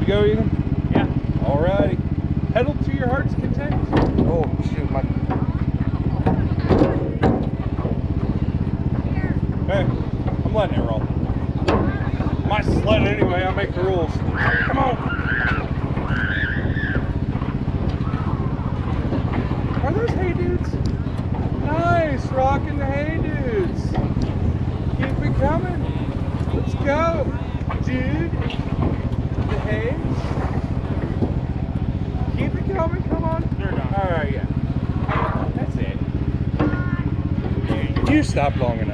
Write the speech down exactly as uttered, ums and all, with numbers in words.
to go, Ethan? Yeah. Alrighty. Pedal to your heart's content. Oh, shoot, my... Hey, I'm letting it roll. My sled anyway, I make the rules. Come on. Are those hay dudes? Nice, rocking the hay dudes. Keep it coming. Let's go, dude. The hay. Keep it coming, come on. They're done. Alright, yeah. That's it. You stopped long enough.